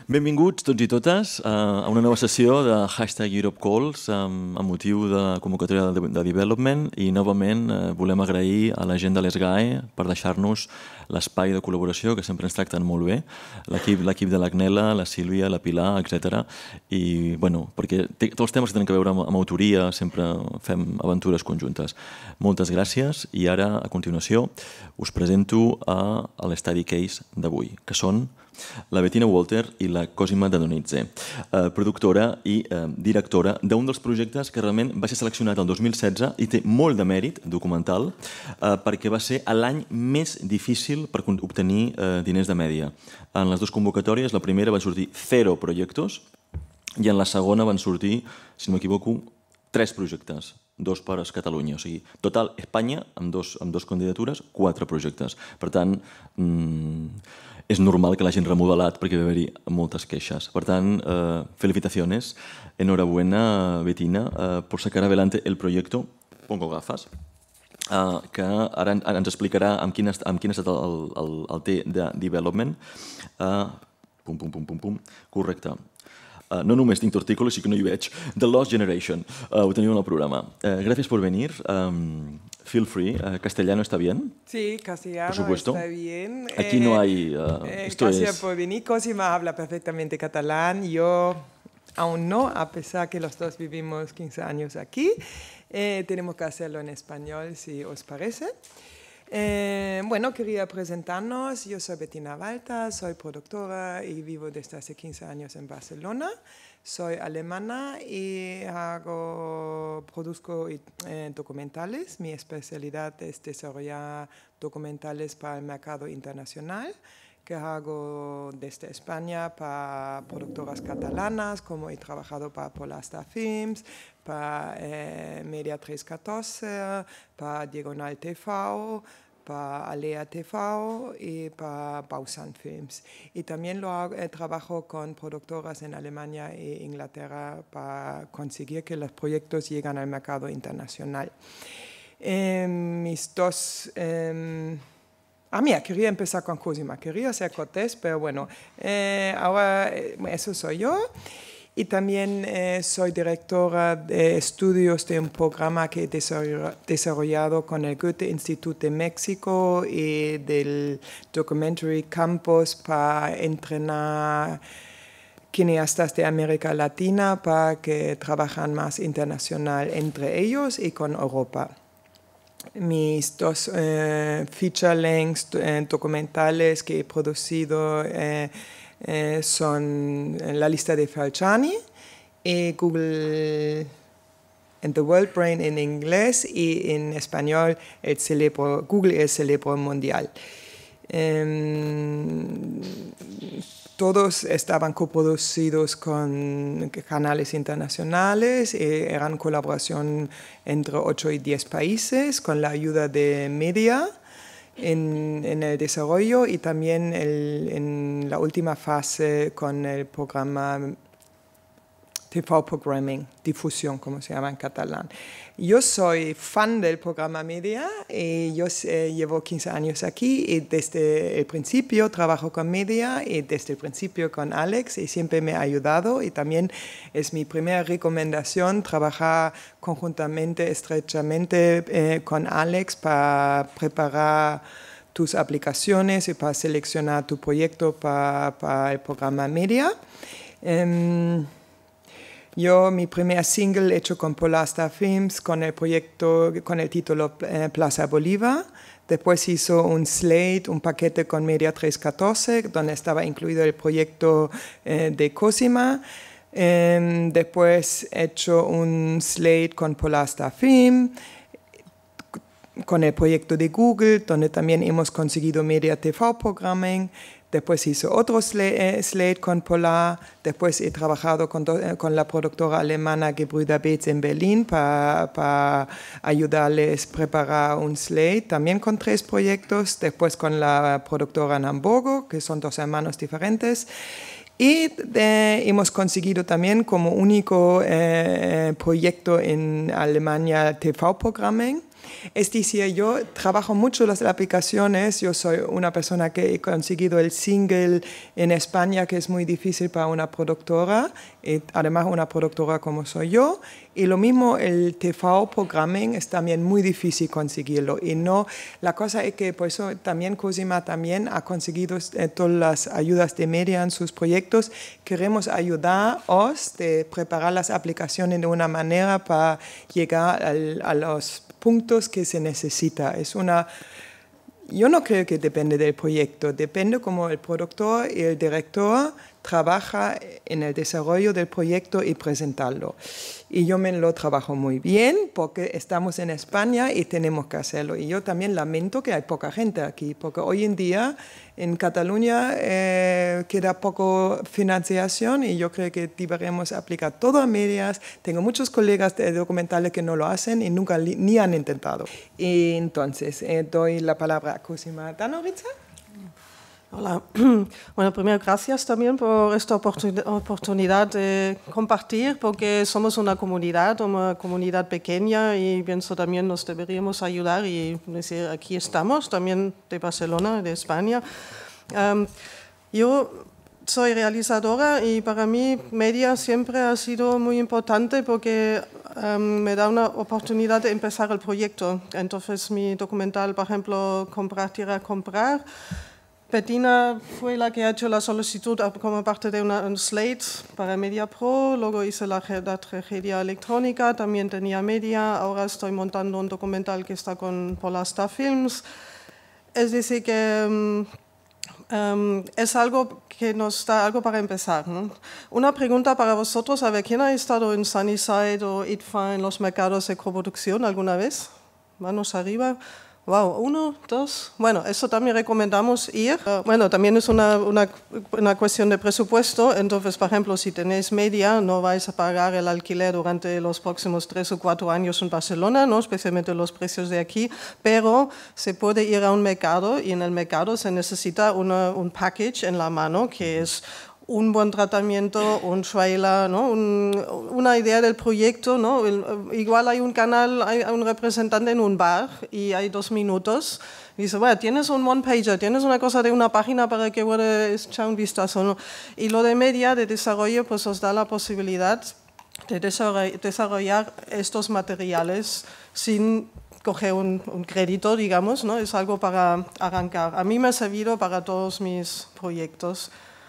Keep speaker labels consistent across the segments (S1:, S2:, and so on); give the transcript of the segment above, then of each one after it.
S1: Benvinguts tots i totes a una nova sessió de #EuropeCalls amb motiu de la convocatòria de Development i novament volem agrair a la gent de l'ESGAE per deixar-nos l'espai de col·laboració que sempre ens tracten molt bé, l'equip de l'Agnela, la Sílvia, la Pilar, etc. I, bueno, perquè tots els temes que tenen a veure amb autoria sempre fem aventures conjuntes. Moltes gràcies i ara, a continuació, us presento l'Study Case d'avui, que són la Bettina Walter i la Cosima Dadonidze, productora i directora d'un dels projectes que realment va ser seleccionat el 2016 i té molt de mèrit documental perquè va ser l'any més difícil per obtenir diners de mèdia. En les dues convocatòries, la primera va sortir 0 projectes i en la segona van sortir, si no m'equivoco, 3 projectes, 2 per a Catalunya. O sigui, total, Espanya, amb dos candidatures, 4 projectes. Per tant, és normal que l'hagin remodelat perquè va haver-hi moltes queixes. Per tant, felicitaciones, enhorabuena, Bettina, por sacar adelante el proyecto, pongo gafas, que ara ens explicarà amb quin ha estat el T de Development. Correcte. No només tinc artículos, sí que no hi veig. The Lost Generation. Ho teniu en el programa. Gracias por venir. Feel free. ¿Castellano está bien?
S2: Sí, castellano está bien.
S1: Aquí no hay...
S2: Gracias por venir. Cosima habla perfectamente catalán. Yo aún no, a pesar que los dos vivimos 15 años aquí. Tenemos que hacerlo en español, si os parece. Bueno, quería presentarnos. Yo soy Bettina Walter, soy productora y vivo desde hace 15 años en Barcelona. Soy alemana y produzco documentales. Mi especialidad es desarrollar documentales para el mercado internacional, que hago desde España para productoras catalanas, como he trabajado para Polar Films, para Media 314, para Diagonal TV, para Alea TV y para Bausan Films. Y también trabajo con productoras en Alemania e Inglaterra para conseguir que los proyectos lleguen al mercado internacional. Mira, quería empezar con Cosima. Quería ser cortés, pero bueno, ahora eso soy yo. Y también soy directora de estudios de un programa que he desarrollado con el Goethe Institut de México y del Documentary Campus para entrenar cineastas de América Latina para que trabajen más internacional entre ellos y con Europa. Mis 2 feature-lengths documentales que he producido son La lista de Falciani y Google and the World Brain en inglés y en español Google el cerebro mundial. Todos estaban coproducidos con canales internacionales, eran colaboración entre 8 y 10 países con la ayuda de media en el desarrollo y también en la última fase con el programa TV Programming, difusión, como se llama en catalán. Yo soy fan del programa Media y yo llevo 15 años aquí y desde el principio trabajo con Media y desde el principio con Alex y siempre me ha ayudado y también es mi primera recomendación trabajar conjuntamente, estrechamente con Alex para preparar tus aplicaciones y para seleccionar tu proyecto para el programa Media. Mi primer single hecho con Polar Films con el proyecto, con el título Plaza Bolívar. Después hizo un slate, un paquete con Media 314, donde estaba incluido el proyecto de Cosima. Después he hecho un slate con Polar Film, con el proyecto de Google, donde también hemos conseguido Media TV Programming. Después hizo otro slate con Polar. Después he trabajado con la productora alemana Gebrüder Beetz en Berlín para ayudarles a preparar un slate, también con 3 proyectos. Después con la productora en Hamburgo, que son 2 hermanos diferentes. Y hemos conseguido también como único proyecto en Alemania TV Programming. Es decir, yo trabajo mucho las aplicaciones, yo soy una persona que he conseguido el single en España, que es muy difícil para una productora, y además una productora como soy yo, y lo mismo el TV programming es también muy difícil conseguirlo, y no, la cosa es que por eso también Cosima también ha conseguido todas las ayudas de media en sus proyectos. Queremos ayudaros de preparar las aplicaciones de una manera para llegar a los puntos que se necesita. Yo no creo que depende del proyecto, depende cómo el productor y el director trabaja en el desarrollo del proyecto y presentarlo. Y yo me lo trabajo muy bien porque estamos en España y tenemos que hacerlo. Y yo también lamento que hay poca gente aquí, porque hoy en día en Cataluña queda poco financiación y yo creo que deberíamos aplicar todo a medias. Tengo muchos colegas de documentales que no lo hacen y nunca ni han intentado. Y entonces doy la palabra a Cosima Danovica.
S3: Hola. Bueno, primero gracias también por esta oportunidad de compartir, porque somos una comunidad pequeña y pienso también nos deberíamos ayudar y decir, aquí estamos, también de Barcelona, de España. Yo soy realizadora y para mí media siempre ha sido muy importante porque me da una oportunidad de empezar el proyecto. Entonces mi documental, por ejemplo, Comprar Tierra, Comprar, Bettina fue la que ha hecho la solicitud como parte de un slate para Media Pro, luego hice la tragedia electrónica, también tenía media, ahora estoy montando un documental que está con Polar Films. Es decir, que es algo que nos da algo para empezar, ¿no? Una pregunta para vosotros, a ver, ¿quién ha estado en Sunnyside o ITFA en los mercados de coproducción alguna vez? Manos arriba. Wow, 1, 2. Bueno, eso también recomendamos ir. Bueno, también es una cuestión de presupuesto. Entonces, por ejemplo, si tenéis media, no vais a pagar el alquiler durante los próximos 3 o 4 años en Barcelona, ¿no? Especialmente los precios de aquí. Pero se puede ir a un mercado y en el mercado se necesita un package en la mano que es un buen tratamiento, un trailer, ¿no? Una idea del proyecto, ¿no? Igual hay un canal, hay un representante en un bar y hay 2 minutos. Y dice, bueno, tienes un one-pager, tienes una cosa de una página para que puedas echar un vistazo, ¿no? Y lo de media, de desarrollo, pues os da la posibilidad de desarrollar estos materiales sin coger un crédito, digamos, ¿no? Es algo para arrancar. A mí me ha servido para todos mis proyectos.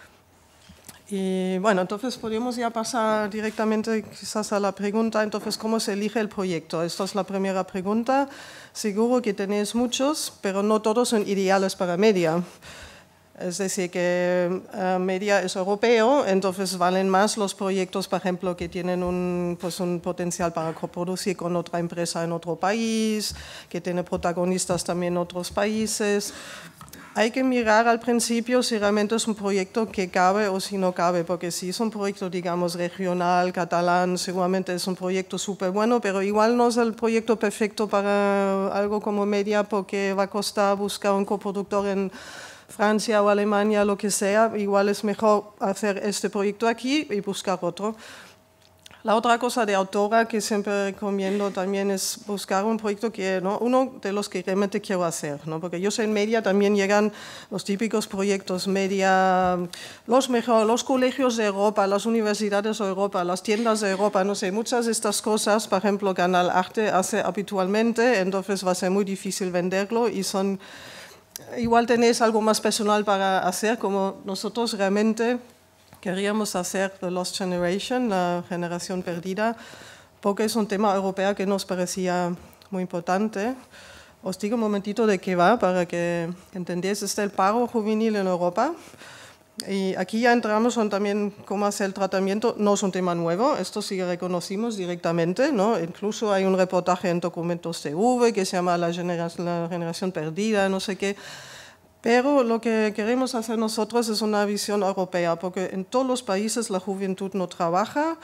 S3: Y bueno, entonces podríamos ya pasar directamente quizás a la pregunta, entonces, ¿cómo se elige el proyecto? Esta es la primera pregunta. Seguro que tenéis muchos, pero no todos son ideales para media. Es decir, que media es europeo, entonces valen más los proyectos, por ejemplo, que tienen un potencial para coproducir con otra empresa en otro país, que tiene protagonistas también en otros países. Hay que mirar al principio si realmente es un proyecto que cabe o si no cabe, porque si es un proyecto, digamos, regional, catalán, seguramente es un proyecto súper bueno, pero igual no es el proyecto perfecto para algo como media, porque va a costar buscar un coproductor en Francia o Alemania, lo que sea. Igual es mejor hacer este proyecto aquí y buscar otro. La otra cosa de autora que siempre recomiendo también es buscar un proyecto que, ¿no? Uno de los que realmente quiero hacer, ¿no? Porque yo sé en media también llegan los típicos proyectos media, los colegios de Europa, las universidades de Europa, las tiendas de Europa, no sé, muchas de estas cosas, por ejemplo, Canal Arte hace habitualmente, entonces va a ser muy difícil venderlo y son, igual tenéis algo más personal para hacer, como nosotros realmente queríamos hacer The Lost Generation, la generación perdida, porque es un tema europeo que nos parecía muy importante. Os digo un momentito de qué va para que entendáis. Está el paro juvenil en Europa. Y aquí ya entramos en también cómo hacer el tratamiento. No es un tema nuevo, esto sí que reconocimos directamente, ¿no? Incluso hay un reportaje en Documentos TV que se llama La generación perdida, no sé qué. Pero lo que queremos hacer nosotros es una visión europea, porque en todos los países la juventud no trabaja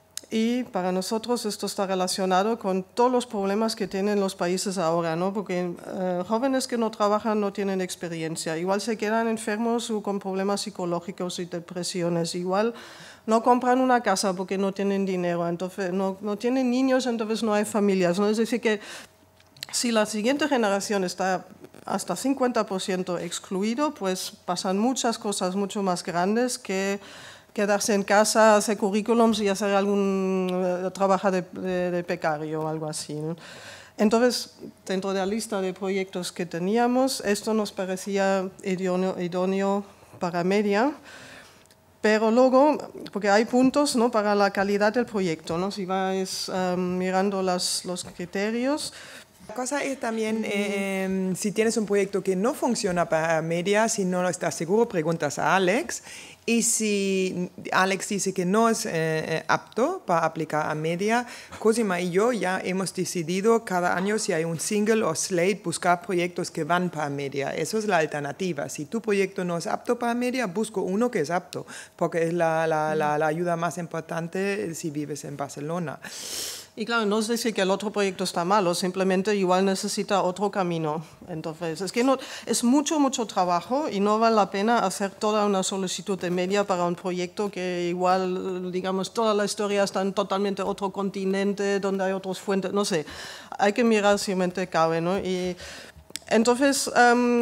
S3: y para nosotros esto está relacionado con todos los problemas que tienen los países ahora, ¿no? Porque jóvenes que no trabajan no tienen experiencia, igual se quedan enfermos o con problemas psicológicos y depresiones, igual no compran una casa porque no tienen dinero, entonces no tienen niños, entonces no hay familias, ¿no? Es decir que si la siguiente generación está hasta 50% excluido, pues pasan muchas cosas mucho más grandes que quedarse en casa, hacer currículums y hacer algún trabajo de becario o algo así, ¿no? Entonces, dentro de la lista de proyectos que teníamos, esto nos parecía idóneo para media, pero luego, porque hay puntos, ¿no?, para la calidad del proyecto, ¿no? Si vais mirando los criterios.
S2: La cosa es también, si tienes un proyecto que no funciona para media, si no estás seguro, preguntas a Alex. Y si Alex dice que no es apto para aplicar a media, Cosima y yo ya hemos decidido cada año, si hay un single o slate, buscar proyectos que van para media. Eso es la alternativa. Si tu proyecto no es apto para media, busco uno que es apto, porque es la ayuda más importante si vives en Barcelona.
S3: Y claro, no es decir que el otro proyecto está malo, simplemente igual necesita otro camino. Entonces, es que no, es mucho trabajo y no vale la pena hacer toda una solicitud de media para un proyecto que igual, digamos, toda la historia está en totalmente otro continente, donde hay otras fuentes, no sé. Hay que mirar si mente cabe, ¿no? Y entonces,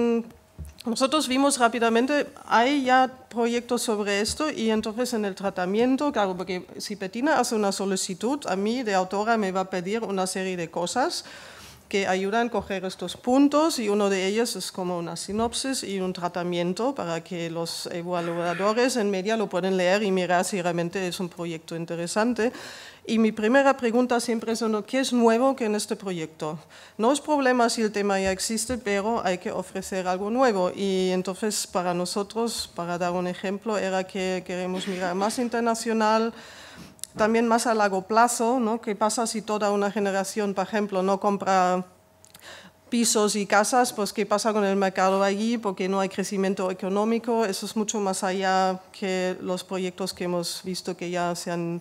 S3: nosotros vimos rápidamente, hay ya proyectos sobre esto y entonces en el tratamiento, claro, porque si Bettina hace una solicitud, a mí de autora me va a pedir una serie de cosas que ayudan a coger estos puntos y uno de ellos es como una sinopsis y un tratamiento para que los evaluadores en media lo pueden leer y mirar si realmente es un proyecto interesante. Y mi primera pregunta siempre es, ¿qué es nuevo que en este proyecto? No es problema si el tema ya existe, pero hay que ofrecer algo nuevo. Y entonces para nosotros, para dar un ejemplo, era que queremos mirar más internacional, también más a largo plazo, ¿no? ¿Qué pasa si toda una generación, por ejemplo, no compra pisos y casas? Pues ¿qué pasa con el mercado allí? Porque no hay crecimiento económico. Eso es mucho más allá que los proyectos que hemos visto que ya se han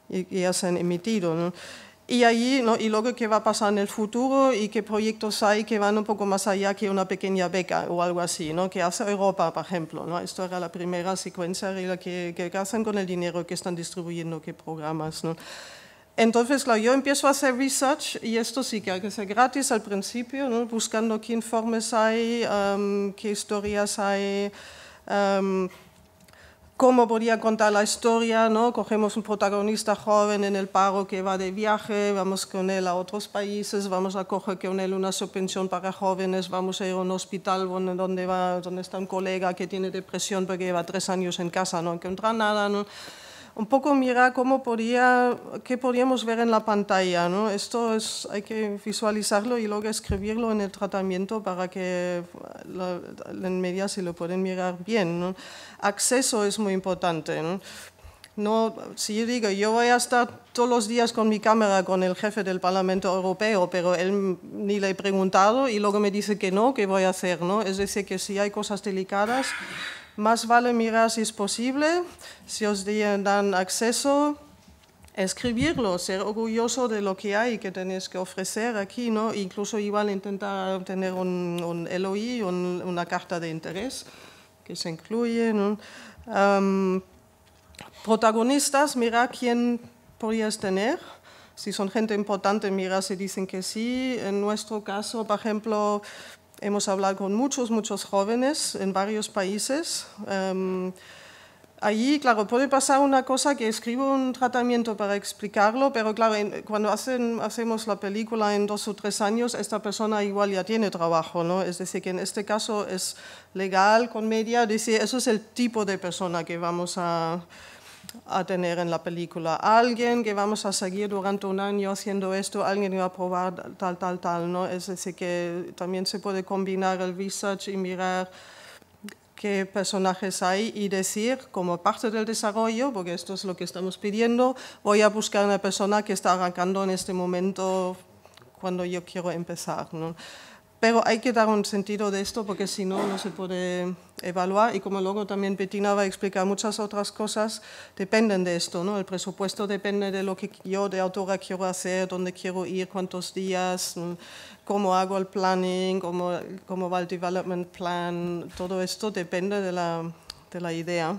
S3: emitido, ¿no? Y allí, ¿no? Y luego qué va a pasar en el futuro y qué proyectos hay que van un poco más allá que una pequeña beca o algo así, ¿no? Que hace Europa, por ejemplo, ¿no? Esto era la primera secuencia que hacen con el dinero que están distribuyendo, qué programas, ¿no? Entonces, claro, yo empiezo a hacer research y esto sí que hay que hacer gratis al principio, ¿no? Buscando qué informes hay, qué historias hay, cómo podría contar la historia, ¿no? Cogemos un protagonista joven en el paro que va de viaje, vamos con él a otros países, vamos a coger con él una subvención para jóvenes, vamos a ir a un hospital donde está un colega que tiene depresión porque lleva 3 años en casa, no encuentra nada, ¿no? Un poco mirar qué podríamos ver en la pantalla, ¿no? Esto hay que visualizarlo y luego escribirlo en el tratamiento para que en media se lo pueden mirar bien, ¿no? Acceso es muy importante, ¿no? No, si yo digo, yo voy a estar todos los días con mi cámara con el jefe del Parlamento Europeo, pero él ni le he preguntado y luego me dice que no, ¿qué voy a hacer, no? Es decir, que si hay cosas delicadas, más vale mirar si es posible, si os dan acceso, escribirlo, ser orgulloso de lo que hay que tenéis que ofrecer aquí, ¿no? Incluso igual intentar obtener un LOI, una carta de interés que se incluye, ¿no? Protagonistas, mira quién podrías tener. Si son gente importante, mira si dicen que sí. En nuestro caso, por ejemplo, hemos hablado con muchos jóvenes en varios países. Allí, claro, puede pasar una cosa que escribo un tratamiento para explicarlo, pero claro, cuando hacemos la película en 2 o 3 años, esta persona igual ya tiene trabajo, ¿no? Es decir, que en este caso es legal con media, decir, eso es el tipo de persona que vamos a tener en la película. Alguien que vamos a seguir durante un año haciendo esto, alguien que va a probar tal, ¿no? Es decir, que también se puede combinar el research y mirar qué personajes hay y decir, como parte del desarrollo, porque esto es lo que estamos pidiendo, voy a buscar una persona que está arrancando en este momento cuando yo quiero empezar, ¿no? Pero hay que dar un sentido de esto porque si no, no se puede evaluar y como luego también Bettina va a explicar muchas otras cosas, dependen de esto, ¿no? El presupuesto depende de lo que yo de autora quiero hacer, dónde quiero ir, cuántos días, cómo hago el planning, cómo va el development plan, todo esto depende de la idea.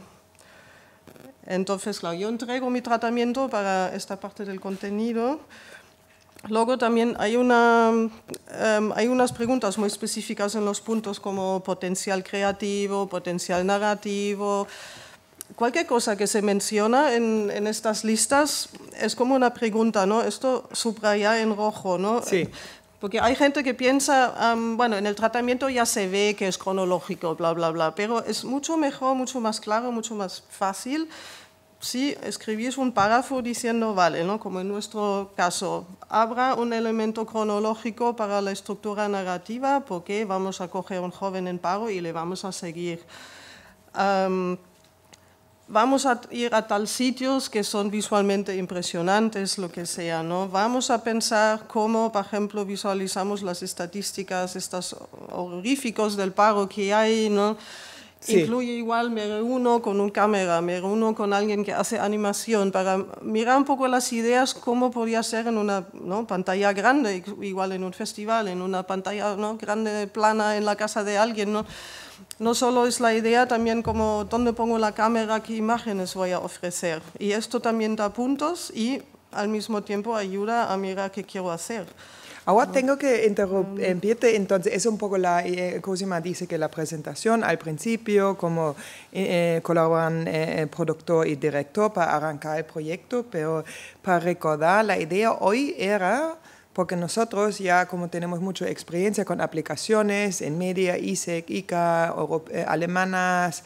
S3: Entonces, claro, yo entrego mi tratamiento para esta parte del contenido. Luego también hay unas preguntas muy específicas en los puntos como potencial creativo, potencial narrativo. Cualquier cosa que se menciona en estas listas es como una pregunta, ¿no? Esto subraya en rojo, ¿no?
S2: Sí.
S3: Porque hay gente que piensa, bueno, en el tratamiento ya se ve que es cronológico, bla, bla, bla, pero es mucho mejor, mucho más claro, mucho más fácil si escribís un párrafo diciendo, vale, ¿no? Como en nuestro caso, habrá un elemento cronológico para la estructura narrativa porque vamos a coger a un joven en paro y le vamos a seguir. Vamos a ir a tal sitios que son visualmente impresionantes, lo que sea, ¿no? Vamos a pensar cómo, por ejemplo, visualizamos las estadísticas, estos horríficos del paro que hay, ¿no? Sí. Incluye igual, me reúno con un cámara, me reúno con alguien que hace animación para mirar un poco las ideas, cómo podría ser en una, ¿no? Pantalla grande, igual en un festival, en una pantalla, ¿no? Grande, plana, en la casa de alguien, ¿no? No solo es la idea, también como dónde pongo la cámara, qué imágenes voy a ofrecer. Y esto también da puntos y al mismo tiempo ayuda a mirar qué quiero hacer.
S2: Ahora tengo que interrumpirte, entonces es un poco la, Cosima dice que la presentación al principio, como colaboran productor y director para arrancar el proyecto, pero para recordar, la idea hoy era, porque nosotros ya como tenemos mucha experiencia con aplicaciones en media, ISEC, ICA, alemanas,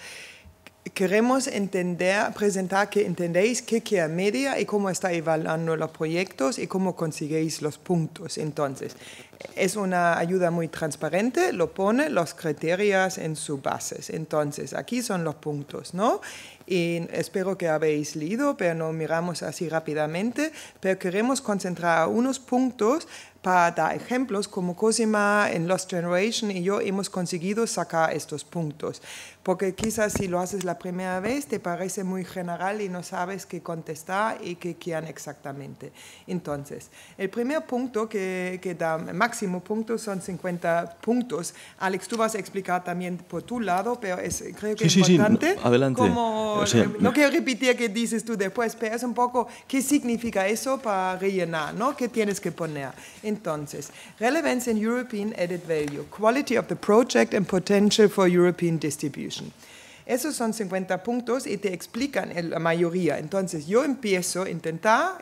S2: queremos presentar que entendéis qué quiere media y cómo está evaluando los proyectos y cómo conseguís los puntos. Entonces, es una ayuda muy transparente, lo pone los criterios en sus bases. Entonces, aquí son los puntos, ¿no? Y espero que habéis leído, pero no miramos así rápidamente, pero queremos concentrar unos puntos para dar ejemplos, como Cosima en Lost Generation y yo hemos conseguido sacar estos puntos. Porque quizás si lo haces la primera vez te parece muy general y no sabes qué contestar y qué quieren exactamente. Entonces, el primer punto que da máximo puntos son 50 puntos. Alex, tú vas a explicar también por tu lado, pero creo que es importante.
S1: Sí, adelante.
S2: Como, no quiero repetir qué dices tú después, pero es un poco qué significa eso para rellenar, ¿no? ¿Qué tienes que poner? Entonces, relevance in European added value, quality of the project and potential for European distribution. Esos son 50 puntos y te explican la mayoría. Entonces, yo empiezo a intentar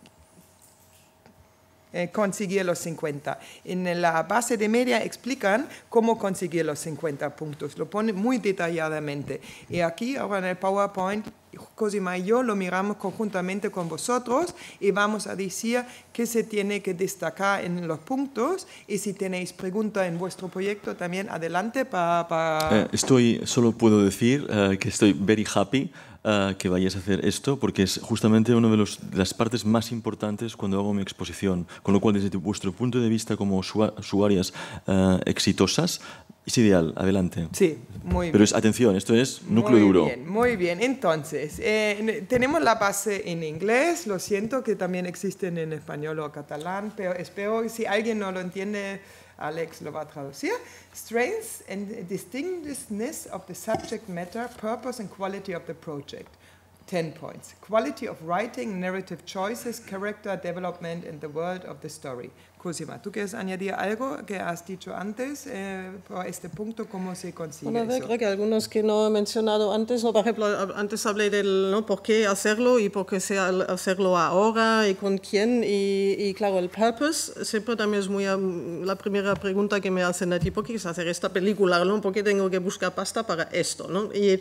S2: conseguir los 50. En la base de media explican cómo conseguir los 50 puntos. Lo ponen muy detalladamente. Y aquí, ahora en el PowerPoint, Cosima y yo lo miramos conjuntamente con vosotros y vamos a decir qué se tiene que destacar en los puntos y si tenéis preguntas en vuestro proyecto también adelante para...
S1: Solo puedo decir que estoy very happy que vayáis a hacer esto porque es justamente una de las partes más importantes cuando hago mi exposición, con lo cual desde vuestro punto de vista como usuarias exitosas es ideal, adelante.
S2: Sí, muy bien.
S1: Pero atención, esto es núcleo duro.
S2: Muy bien. Entonces, tenemos la base en inglés, lo siento que también existen en español o catalán, pero espero, si alguien no lo entiende, Alex lo va a traducir. Strengths and distinctiveness of the subject matter, purpose and quality of the project. 10 points. Quality of writing, narrative choices, character development and the world of the story. Cosima, ¿tú quieres añadir algo que has dicho antes por este punto? ¿Cómo se consigue eso?
S3: Creo que algunos que no he mencionado antes, ¿no? Por ejemplo, antes hablé del ¿no? por qué hacerlo y por qué hacerlo ahora y con quién. Y claro, el purpose siempre también es muy la primera pregunta que me hacen a ti, ¿por qué quieres hacer esta película? ¿No? ¿Por qué tengo que buscar pasta para esto? ¿No? Y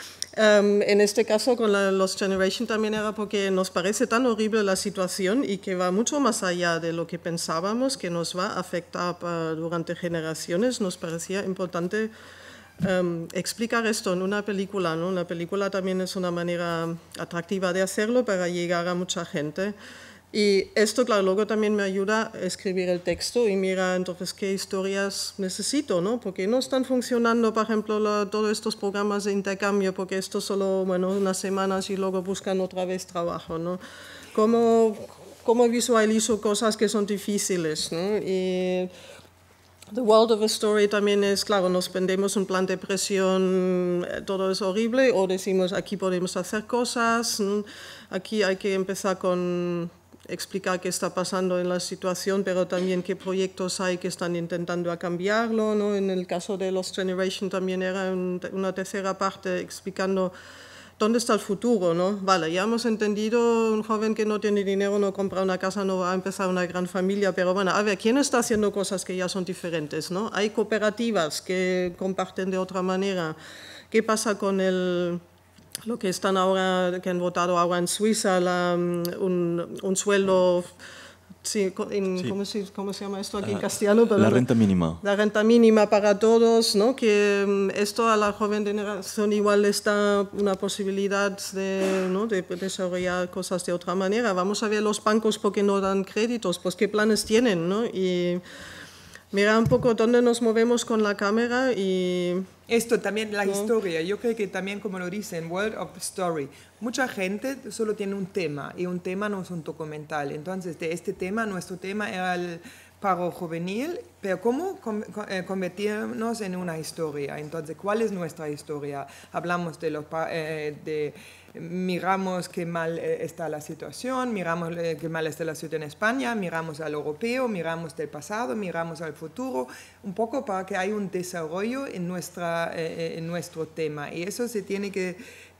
S3: en este caso con la Lost Generation también era porque nos parece tan horrible la situación y que va mucho más allá de lo que pensábamos que nos va a afectar durante generaciones. Nos parecía importante explicar esto en una película, ¿no? La película también es una manera atractiva de hacerlo para llegar a mucha gente. Y esto, claro, luego también me ayuda a escribir el texto y mira entonces qué historias necesito, ¿no? Porque no están funcionando, por ejemplo, todos estos programas de intercambio, porque esto solo, bueno, unas semanas y luego buscan otra vez trabajo, ¿no? ¿Cómo visualizo cosas que son difíciles, ¿no? Y The World of a Story también es, claro, nos vendemos un plan de presión, todo es horrible, o decimos aquí podemos hacer cosas, ¿no? Aquí hay que empezar con explicar qué está pasando en la situación, pero también qué proyectos hay que están intentando cambiarlo, ¿no? En el caso de Lost Generation también era una tercera parte explicando dónde está el futuro, ¿no? Vale, ya hemos entendido, un joven que no tiene dinero no compra una casa, no va a empezar una gran familia, pero bueno, a ver, ¿quién está haciendo cosas que ya son diferentes, ¿no? Hay cooperativas que comparten de otra manera. ¿Qué pasa con lo que están ahora, que han votado ahora en Suiza, un sueldo... Sí, ¿cómo se llama esto aquí en castellano? Pero
S1: la renta mínima.
S3: La renta mínima para todos, ¿no? Que esto a la joven generación igual les da una posibilidad de, ¿no? de desarrollar cosas de otra manera. Vamos a ver los bancos porque no dan créditos, pues qué planes tienen, ¿no? Y mira un poco dónde nos movemos con la cámara y...
S2: Esto también, la historia, yo creo que también, como lo dicen, World of Story, mucha gente solo tiene un tema, y un tema no es un documental. Entonces, de este tema, nuestro tema era el paro juvenil, pero ¿cómo convertirnos en una historia? Entonces, ¿cuál es nuestra historia? Hablamos de miramos qué mal está la situación, miramos qué mal está la situación en España, miramos al europeo, miramos del pasado, miramos al futuro, un poco para que haya un desarrollo en nuestro tema. Y eso se tiene que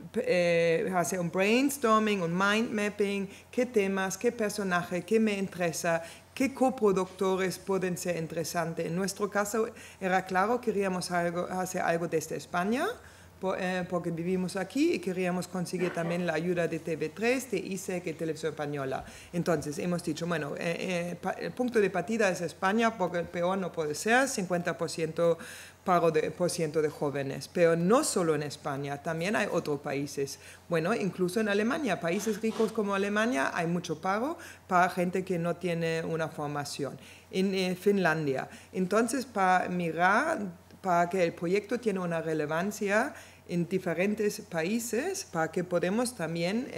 S2: hacer un brainstorming, un mind mapping, qué temas, qué personaje, qué me interesa, qué coproductores pueden ser interesantes. En nuestro caso era claro, queríamos hacer algo desde España, porque vivimos aquí y queríamos conseguir también la ayuda de TV3, de ISEC y Televisión Española. Entonces hemos dicho, bueno, el punto de partida es España, porque el peor no puede ser, 50% paro de jóvenes, pero no solo en España, también hay otros países. Bueno, incluso en Alemania, países ricos como Alemania, hay mucho paro para gente que no tiene una formación. En Finlandia. Entonces, para mirar, para que el proyecto tenga una relevancia en diferentes países, para que podamos también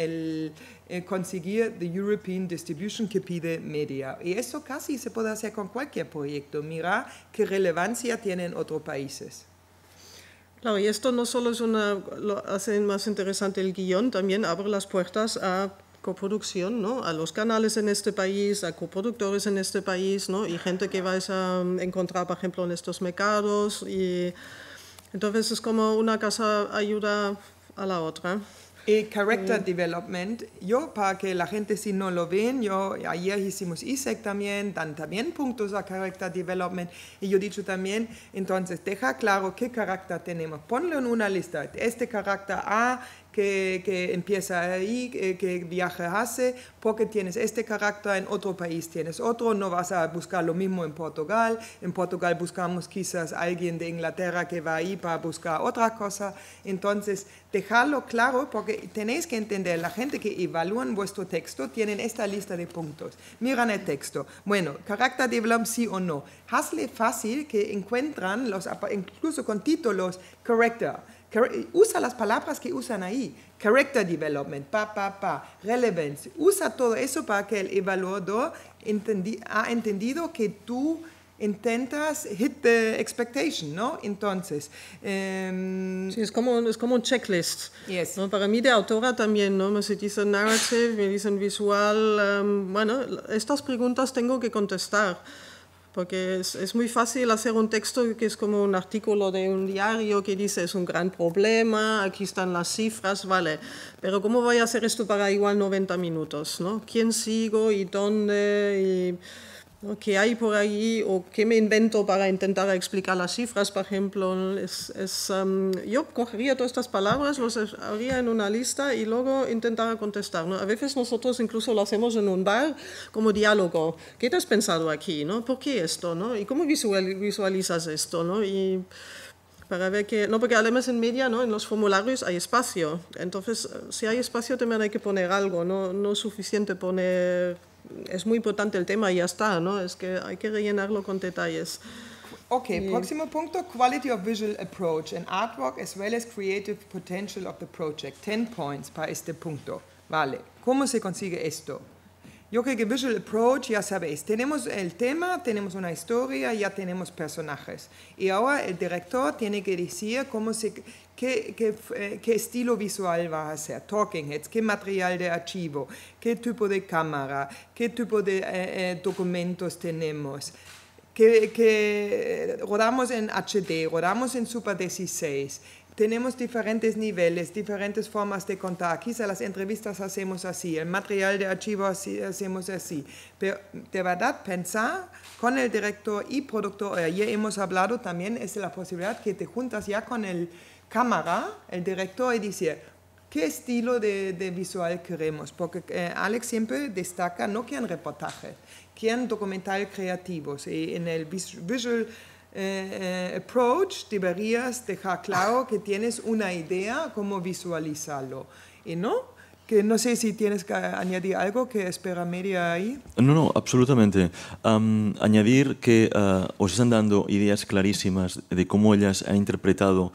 S2: conseguir the European Distribution que pide Media. Y eso casi se puede hacer con cualquier proyecto, mirar qué relevancia tienen otros países.
S3: Claro, y esto no solo lo hace más interesante el guión, también abre las puertas a coproducción, ¿no? A los canales en este país, a coproductores en este país, ¿no? Y gente que vais a encontrar, por ejemplo, en estos mercados. Y entonces es como una casa ayuda a la otra.
S2: Y character development, yo para que la gente si no lo ven, ayer hicimos ISEC también, dan también puntos a character development, y yo he dicho también, entonces deja claro qué carácter tenemos, ponlo en una lista, este carácter A, que empieza ahí, que viaje hace, porque tienes este carácter, en otro país tienes otro, no vas a buscar lo mismo en Portugal buscamos quizás a alguien de Inglaterra que va ahí para buscar otra cosa, entonces dejarlo claro, porque tenéis que entender, la gente que evalúan vuestro texto tienen esta lista de puntos, miran el texto, bueno, carácter development sí o no, hazle fácil que encuentran, incluso con títulos, character, usa las palabras que usan ahí, character development, relevance, usa todo eso para que el evaluador ha entendido que tú intentas hit the expectation, ¿no? Entonces...
S3: sí, es como un checklist.
S2: Yes.
S3: ¿No? Para mí de autora también, ¿no? Me dicen narrative, me dicen visual, bueno, estas preguntas tengo que contestar. Porque es muy fácil hacer un texto que es como un artículo de un diario que dice es un gran problema, aquí están las cifras, vale. Pero ¿cómo voy a hacer esto para igual 90 minutos? ¿No? ¿Quién sigo y dónde? ¿No? ¿Qué hay por ahí? ¿O qué me invento para intentar explicar las cifras, por ejemplo? Yo cogería todas estas palabras, los haría en una lista y luego intentara contestar, ¿no? A veces nosotros incluso lo hacemos en un bar como diálogo. ¿Qué te has pensado aquí? ¿No? ¿Por qué esto? ¿No? ¿Y cómo visualizas esto? ¿No? Y para ver que... No, porque además en Media, ¿no? En los formularios hay espacio. Entonces, si hay espacio también hay que poner algo. No es suficiente poner... Es muy importante el tema y ya está, ¿no? Es que hay que rellenarlo con detalles.
S2: Ok, próximo punto, quality of visual approach and artwork as well as creative potential of the project. 10 points para este punto. Vale, ¿cómo se consigue esto? Yo creo que Visual Approach, ya sabéis, tenemos el tema, tenemos una historia, ya tenemos personajes. Y ahora el director tiene que decir qué estilo visual va a hacer, talking heads, qué material de archivo, qué tipo de cámara, qué tipo de documentos tenemos. Que rodamos en HD, rodamos en Super 16. Tenemos diferentes niveles, diferentes formas de contar. Quizá las entrevistas hacemos así, el material de archivo hacemos así. Pero de verdad pensar con el director y productor, ya hemos hablado también, es la posibilidad que te juntas ya con el cámara, el director, y dice, ¿qué estilo de visual queremos? Porque Alex siempre destaca, no quieren reportajes, quieren documental creativos. Y en el Visual Approach deberías dejar claro que tienes una idea cómo visualizarlo. ¿Y no? Que no sé si tienes que añadir algo que espera Media ahí.
S1: No, absolutamente. Añadir que os están dando ideas clarísimas de cómo ellas han interpretado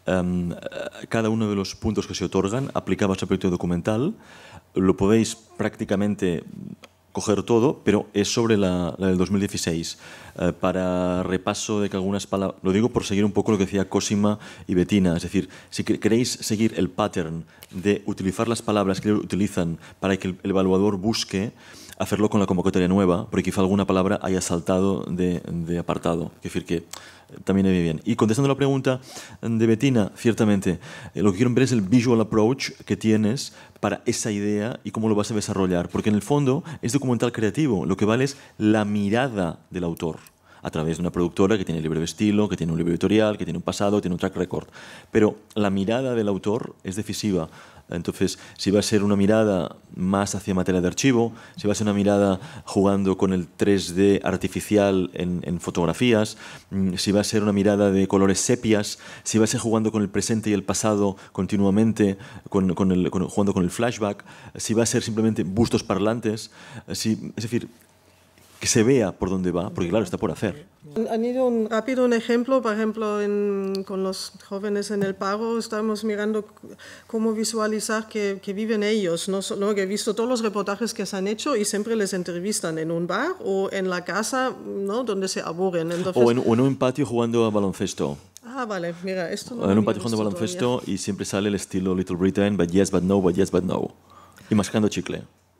S1: cada uno de los puntos que se otorgan aplicados al proyecto documental. Lo podéis prácticamente coger todo, pero es sobre la del 2016. Para repaso de que algunas palabras, lo digo por seguir un poco lo que decía Cosima y Bettina, es decir, si queréis seguir el pattern de utilizar las palabras que utilizan para que el evaluador busque, hacerlo con la convocatoria nueva, porque quizá alguna palabra haya saltado de apartado. Es decir, que también viene bien. Y contestando la pregunta de Bettina, ciertamente, lo que quiero ver es el visual approach que tienes para esa idea y cómo lo vas a desarrollar. Porque en el fondo es documental creativo. Lo que vale es la mirada del autor a través de una productora que tiene libro de estilo, que tiene un libro editorial, que tiene un pasado, tiene un track record. Pero la mirada del autor es decisiva. Entonces, si va a ser una mirada más hacia materia de archivo, si va a ser una mirada jugando con el 3D artificial en fotografías, si va a ser una mirada de colores sepias, si va a ser jugando con el presente y el pasado continuamente, jugando con el flashback, si va a ser simplemente bustos parlantes, es decir, que se vea por dónde va, porque claro, está por hacer.
S3: Añado un rápido ejemplo, por ejemplo, con los jóvenes en el paro estamos mirando cómo visualizar que viven ellos, ¿no? Que he visto todos los reportajes que se han hecho y siempre les entrevistan en un bar o en la casa, ¿no? Donde se aburren. Entonces,
S1: o en un patio jugando a baloncesto.
S3: Ah, vale, mira, esto no
S1: en un patio jugando a baloncesto todavía. Y siempre sale el estilo Little Britain, but yes, but no, but yes, but no. Y mascando chicle.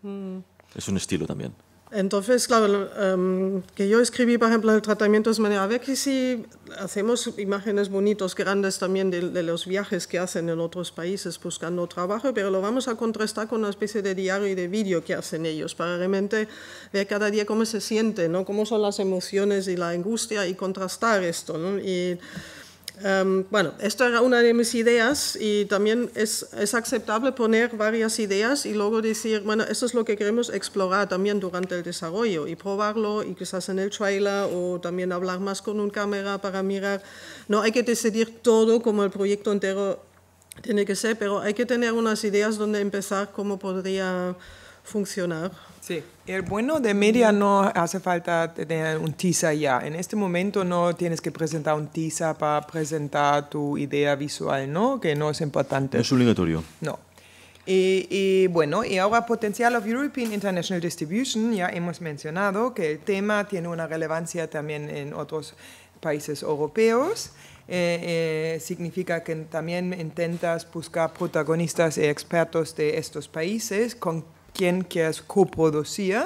S1: Es un estilo también.
S3: Entonces, claro, que yo escribí, por ejemplo, el tratamiento es manera, a ver que si hacemos imágenes bonitos, grandes también de los viajes que hacen en otros países buscando trabajo, pero lo vamos a contrastar con una especie de diario y de vídeo que hacen ellos, para realmente ver cada día cómo se siente, ¿no? Cómo son las emociones y la angustia y contrastar esto, ¿no? Y, bueno, esto era una de mis ideas y también es aceptable poner varias ideas y luego decir, bueno, esto es lo que queremos explorar también durante el desarrollo y probarlo y quizás en el trailer o también hablar más con un cámara para mirar. No hay que decidir todo como el proyecto entero tiene que ser, pero hay que tener unas ideas donde empezar cómo podría funcionar.
S2: Sí, el bueno de Media no hace falta tener un teaser ya. En este momento no tienes que presentar un teaser para presentar tu idea visual, ¿no? Que no es importante.
S1: No es obligatorio.
S2: No. Y bueno, y ahora Potential of European International Distribution, ya hemos mencionado que el tema tiene una relevancia también en otros países europeos. Significa que también intentas buscar protagonistas y expertos de estos países con quien quieres coproducir.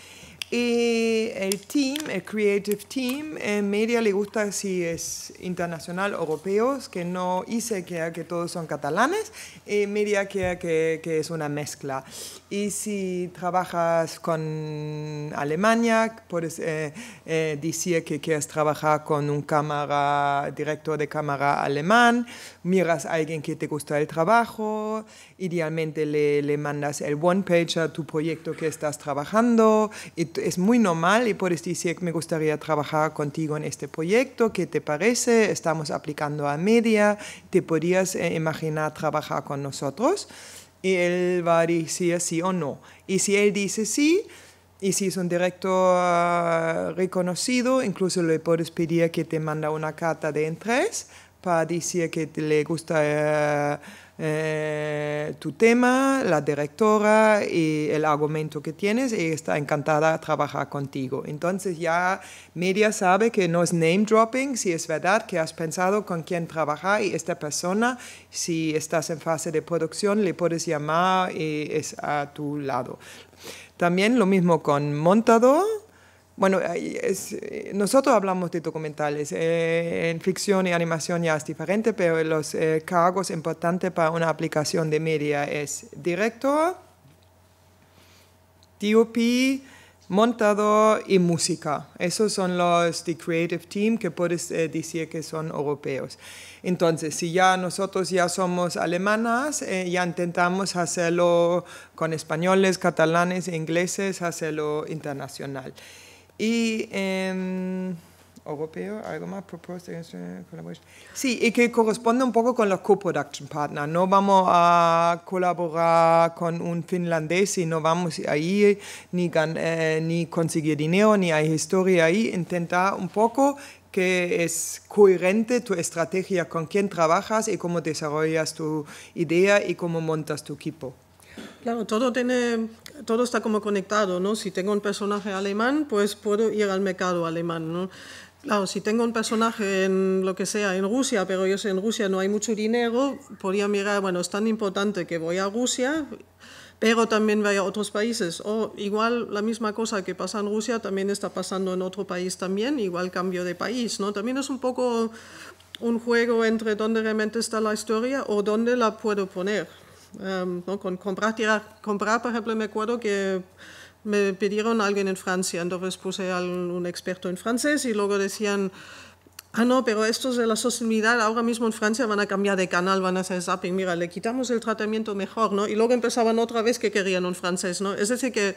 S2: Y el team, el creative team, en Media le gusta si es internacional, europeos, que no hice que todos son catalanes, y Media que es una mezcla. Y si trabajas con Alemania, puedes decir que quieres trabajar con un director de cámara alemán, miras a alguien que te gusta el trabajo, idealmente le mandas el one-page a tu proyecto que estás trabajando, y es muy normal y puedes decir que me gustaría trabajar contigo en este proyecto, ¿qué te parece? Estamos aplicando a Media, ¿te podrías imaginar trabajar con nosotros? Y él va a decir sí o no. Y si él dice sí, y si es un director reconocido, incluso le puedes pedir que te manda una carta de interés para decir que le gusta tu tema, la directora y el argumento que tienes, y está encantada de trabajar contigo. Entonces ya media sabe que no es name dropping, si es verdad que has pensado con quién trabajar y esta persona, si estás en fase de producción, le puedes llamar y es a tu lado. También lo mismo con montador. Bueno, nosotros hablamos de documentales, en ficción y animación ya es diferente, pero los cargos importantes para una aplicación de media es director, DOP, montador y música. Esos son los de Creative Team que puedes decir que son europeos. Entonces, si ya nosotros ya somos alemanas, ya intentamos hacerlo con españoles, catalanes e ingleses, hacerlo internacional. Y europeo, algo más, sí, y que corresponde un poco con los co-production partners. No vamos a colaborar con un finlandés y no vamos ahí ni conseguir dinero, ni hay historia ahí. Intentar un poco que es coherente tu estrategia con quién trabajas y cómo desarrollas tu idea y cómo montas tu equipo.
S3: Claro, todo está como conectado, ¿no? Si tengo un personaje alemán, pues puedo ir al mercado alemán, ¿no? Claro, si tengo un personaje en lo que sea, en Rusia, pero yo sé en Rusia no hay mucho dinero, podría mirar, bueno, es tan importante que voy a Rusia, pero también voy a otros países. O igual la misma cosa que pasa en Rusia también está pasando en otro país también, igual cambio de país, ¿no? También es un poco un juego entre dónde realmente está la historia o dónde la puedo poner. ¿no? Con comprar, por ejemplo, me acuerdo que me pidieron a alguien en Francia, entonces puse a un experto en francés y luego decían, no, pero estos de la sostenibilidad ahora mismo en Francia van a cambiar de canal, van a hacer zapping, mira, le quitamos el tratamiento mejor, ¿no? Y luego empezaban otra vez que querían un francés, ¿no? Es decir que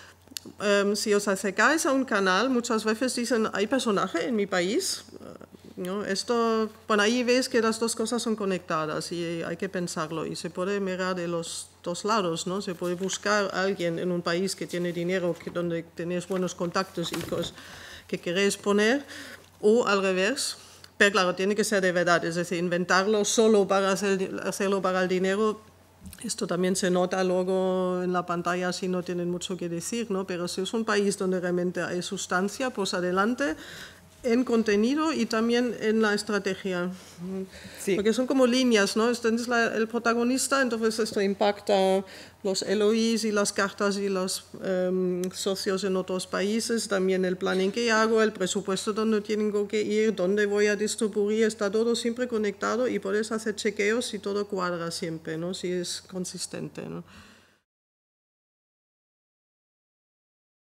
S3: si os acercáis a un canal, muchas veces dicen, hay personaje en mi país, ¿no? Esto, bueno, ahí ves que las dos cosas son conectadas y hay que pensarlo y se puede mirar de los dos lados, ¿no? Se puede buscar a alguien en un país que tiene dinero, donde tenéis buenos contactos y cosas que queréis poner, o al revés, pero claro, tiene que ser de verdad, es decir, inventarlo solo para hacerlo para el dinero. Esto también se nota luego en la pantalla si no tienen mucho que decir, ¿no? Pero si es un país donde realmente hay sustancia, pues adelante, en contenido y también en la estrategia. Sí. Porque son como líneas, ¿no? Este es el protagonista, entonces esto impacta los LOIs y las cartas y los socios en otros países, también el planning que hago, el presupuesto donde tengo que ir, dónde voy a distribuir, está todo siempre conectado y puedes hacer chequeos si todo cuadra siempre, ¿no? Si es consistente, ¿no?